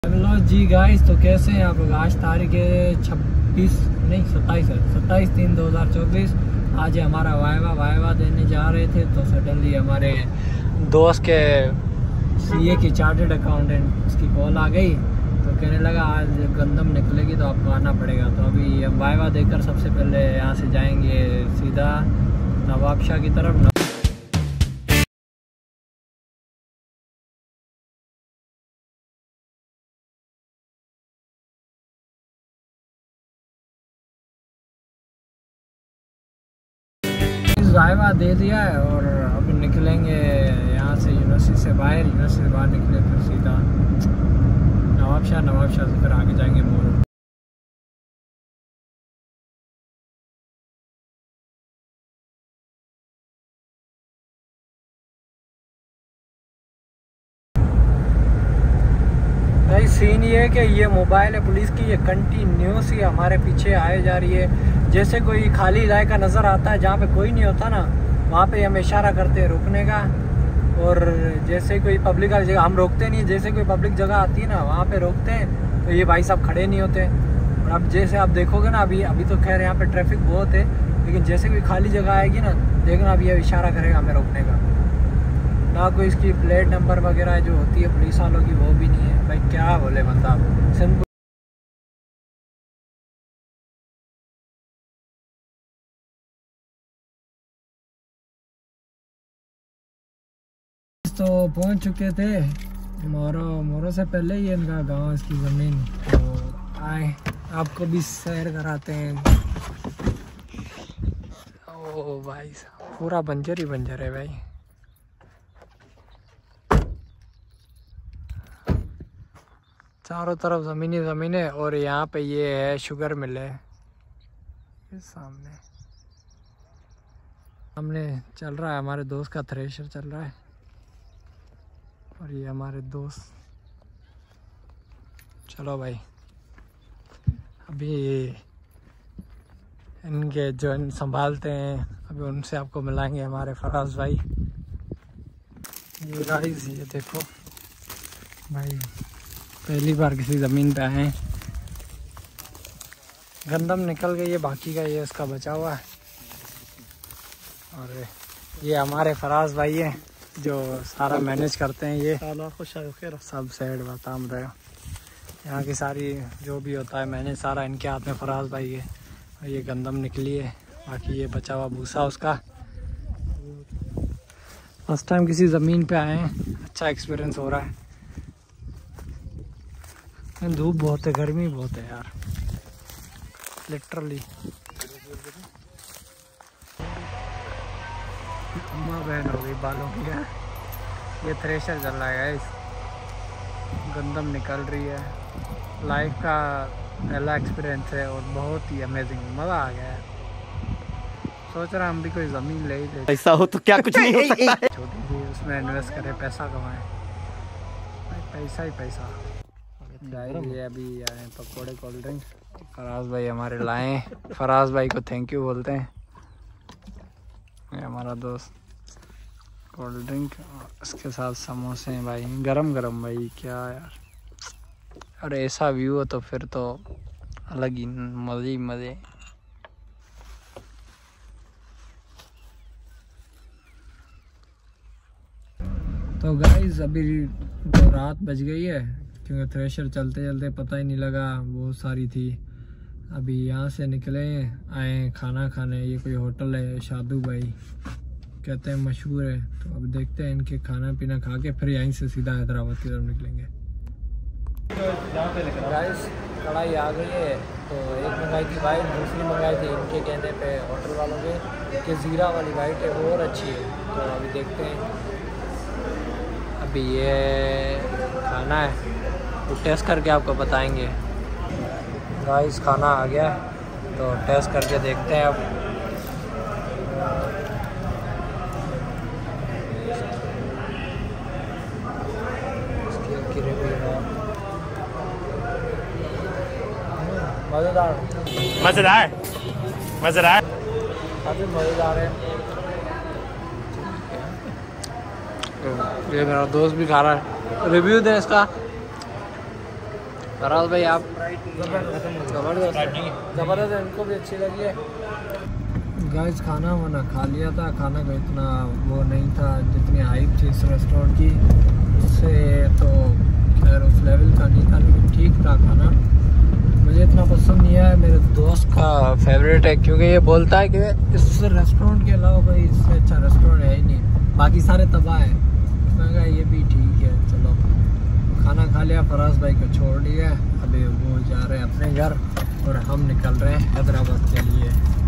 Hello जी guys, तो कैसे हैं आप लोग। आज तारीख है 27/3/2024। आज है हमारा वाइवा देने जा रहे थे, तो सडनली हमारे दोस्त के सीए की चार्टर्ड अकाउंटेंट उसकी कॉल आ गई, तो कहने लगा आज गंदम निकलेगी तो आपको आना पड़ेगा। तो अभी हम वाइवा देकर सबसे पहले यहाँ से जाएंगे सीधा नवाबशाह की तरफ। वाइवा दे दिया है और अब निकलेंगे यहाँ से यूनिवर्सिटी से बाहर। यूनिवर्सिटी से बाहर निकले फिर सीधा नवाबशाह से फिर आगे जाएंगे मोरू। भाई सीन ये है कि ये मोबाइल है पुलिस की, ये कंटिन्यूस ही हमारे पीछे आए जा रही है। जैसे कोई खाली इलाका नज़र आता है जहाँ पे कोई नहीं होता ना, वहाँ पे हम इशारा करते हैं रुकने का। और जैसे कोई पब्लिक वाली जगह हम रोकते नहीं, जैसे कोई पब्लिक जगह आती है ना वहाँ पे रोकते हैं, तो ये भाई साहब खड़े नहीं होते। और अब जैसे आप देखोगे ना, अभी तो खैर यहाँ पे ट्रैफिक बहुत है, लेकिन जैसे कोई खाली जगह आएगी ना, देखना अब ये इशारा करेगा हमें रोकने का। ना कोई इसकी प्लेट नंबर वगैरह जो होती है पुलिस वालों की, वो भी नहीं है। भाई क्या बोले बंदा, सिंपल। तो पहुंच चुके थे मोरो से पहले ही इनका गांव, इसकी ज़मीन। तो आए आपको भी सैर कराते हैं। ओ भाई साहब, पूरा बंजर ही बंजर है भाई। चारों तरफ ज़मीन ही ज़मीन है। और यहाँ पे ये है शुगर मिल है, ये सामने चल रहा है। हमारे दोस्त का थ्रेशर चल रहा है और ये हमारे दोस्त। चलो भाई, अभी इनके जो संभालते हैं, अभी उनसे आपको मिलाएंगे, हमारे फराज भाई। ये गाइस, ये देखो भाई, पहली बार किसी ज़मीन पे आए हैं। गंदम निकल गई है, बाकी का ये इसका बचा हुआ है। और ये हमारे फराज भाई हैं जो सारा मैनेज करते हैं। ये सब साइड बताम रहे हो, यहाँ की सारी जो भी होता है मैनेज सारा इनके हाथ में फराज भाई है। और ये गंदम निकली है, बाकी ये बचा हुआ भूसा उसका। फर्स्ट टाइम किसी ज़मीन पे आए हैं, अच्छा एक्सपीरियंस हो रहा है। धूप बहुत है, गर्मी बहुत है यार, लिटरली। अम्मा बहन हो गई बालों की। ये थ्रेशर चल रहा है गाइस, गंदम निकल रही है। लाइफ का पहला एक्सपीरियंस है और बहुत ही अमेजिंग, मज़ा आ गया है। सोच रहा हम भी कोई ज़मीन ले ही ले, ऐसा हो तो क्या कुछ नहीं हो सकता है। छोटी सी उसमें इन्वेस्ट करें, पैसा कमाएं, पैसा ही पैसा। ये अभी आए पकौड़े कोल्ड ड्रिंक फराज भाई हमारे लाए। फराज भाई को थैंक यू बोलते हैं। ये हमारा दोस्त कोल्ड ड्रिंक, इसके साथ समोसे हैं भाई, गरम गरम भाई, क्या यार। और ऐसा व्यू हो तो फिर तो अलग ही मज़े मज़े। तो गाइस, अभी तो रात बज गई है, क्योंकि थ्रेशर चलते चलते पता ही नहीं लगा, बहुत सारी थी। अभी यहाँ से निकले आए खाना खाने। ये कोई होटल है, शादू भाई कहते हैं मशहूर है। तो अब देखते हैं इनके खाना पीना खा के फिर यहीं से सीधा हैदराबाद की तरफ निकलेंगे। गाइस, कढ़ाई आ गई है। तो एक मंगाई थी वाइट, दूसरी मंगाई थी इनके कहने पे होटल वालों के कि ज़ीरा वाली वाइट है, वो और अच्छी है। तो अभी देखते हैं। अभी ये खाना है, तो टेस्ट करके आपको बताएंगे। गाइस, खाना आ गया, तो टेस्ट करके देखते हैं अब। मज़ेदार मज़ेदार मज़ेदार काफ़ी मज़ेदार है। ये मेरा दोस्त भी खा रहा है, रिव्यू दे इसका। फराज भाई आप? ज़बरदस्त, इनको भी अच्छी लगी है। गाइस खाना वाना खा लिया था, खाना का इतना वो नहीं था जितनी हाइप थी इस रेस्टोरेंट की, उससे तो खैर उस लेवल का नहीं था, लेकिन ठीक था खाना। मुझे इतना पसंद नहीं है, मेरे दोस्त का फेवरेट है, क्योंकि ये बोलता है कि इस रेस्टोरेंट के अलावा भाई इससे अच्छा रेस्टोरेंट है ही नहीं, बाकी सारे तबाह हैं। मैं कहा ये भी ठीक है, चलो खाना खा लिया, फराज भाई को छोड़ दिया, अभी वो जा रहे हैं अपने घर और हम निकल रहे हैं हैदराबाद के लिए।